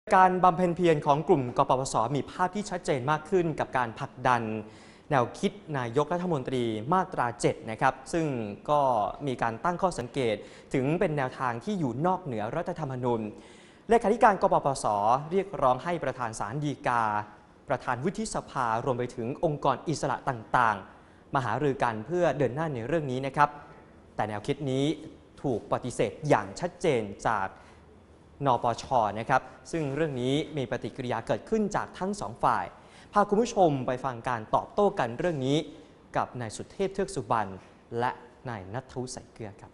การบำเพ็ญเพียรของกลุ่มกปปส.มีภาพที่ชัดเจนมากขึ้นกับการผลักดันแนวคิดนายกรัฐมนตรีมาตรา 7 นะครับซึ่งก็มีการตั้งข้อสังเกตถึงเป็นแนวทางที่อยู่นอกเหนือรัฐธรรมนูญเลขาธิการกปปส.เรียกร้องให้ประธานศาลฎีกาประธานวุฒิสภารวมไปถึงองค์กรอิสระต่างๆมาหารือกันเพื่อเดินหน้าในเรื่องนี้นะครับแต่แนวคิดนี้ถูกปฏิเสธอย่างชัดเจนจากนปช.นะครับซึ่งเรื่องนี้มีปฏิกิริยาเกิดขึ้นจากทั้งสองฝ่ายพาคุณผู้ชมไปฟังการตอบโต้กันเรื่องนี้กับนายสุเทพเทือกสุบรรณและนายณัฐวุฒิ ใส่เกลือครับ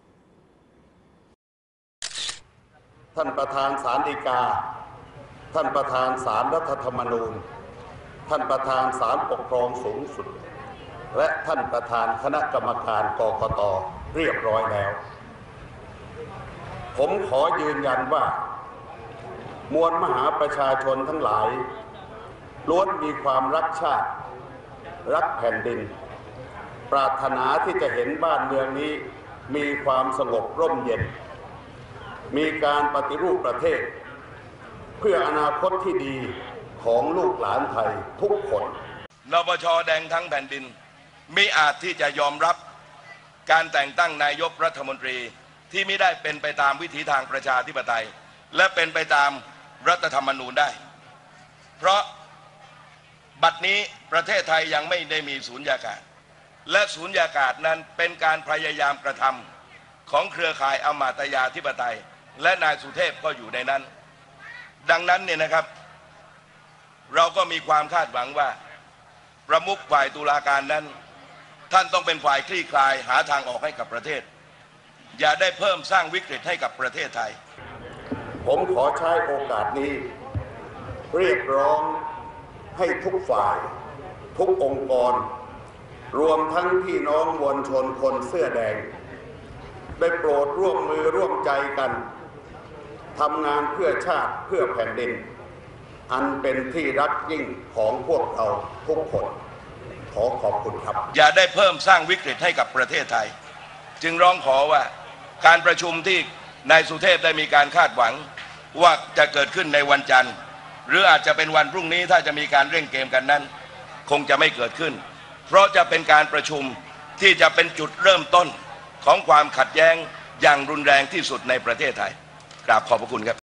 ท่านประธานศาลฎีกาท่านประธานศาลรัฐธรรมนูญท่านประธานศาลปกครองสูงสุดและท่านประธานคณะกรรมการกกต.เรียบร้อยแล้วผมขอยืนยันว่ามวลมหาประชาชนทั้งหลายล้วนมีความรักชาติรักแผ่นดินปรารถนาที่จะเห็นบ้านเมืองนี้มีความสงบร่มเย็นมีการปฏิรูปประเทศเพื่ออนาคตที่ดีของลูกหลานไทยทุกคนนปช.แดงทั้งแผ่นดินมิอาจที่จะยอมรับการแต่งตั้งนายกรัฐมนตรีที่ไม่ได้เป็นไปตามวิถีทางประชาธิปไตยและเป็นไปตามรัฐธรรมนูญได้เพราะบัดนี้ประเทศไทยยังไม่ได้มีสูญญากาศและสูญญากาศนั้นเป็นการพยายามกระทำของเครือข่ายอมาตยาธิปไตยและนายสุเทพก็อยู่ในนั้นดังนั้นเนี่ยนะครับเราก็มีความคาดหวังว่าประมุขฝ่ายตุลาการนั้นท่านต้องเป็นฝ่ายคลี่คลายหาทางออกให้กับประเทศอย่าได้เพิ่มสร้างวิกฤตให้กับประเทศไทยผมขอใช้โอกาสนี้เรียกร้องให้ทุกฝ่ายทุกองค์กรรวมทั้งพี่น้องมวลชนคนเสื้อแดงได้โปรดร่วมมือร่วมใจกันทำงานเพื่อชาติเพื่อแผ่นดินอันเป็นที่รักยิ่งของพวกเราทุกคนขอขอบคุณครับอย่าได้เพิ่มสร้างวิกฤตให้กับประเทศไทยจึงร้องขอว่าการประชุมที่นายสุเทพได้มีการคาดหวังว่าจะเกิดขึ้นในวันจันทร์หรืออาจจะเป็นวันพรุ่งนี้ถ้าจะมีการเร่งเกมกันนั้นคงจะไม่เกิดขึ้นเพราะจะเป็นการประชุมที่จะเป็นจุดเริ่มต้นของความขัดแย้งอย่างรุนแรงที่สุดในประเทศไทยกราบขอบพระคุณครับ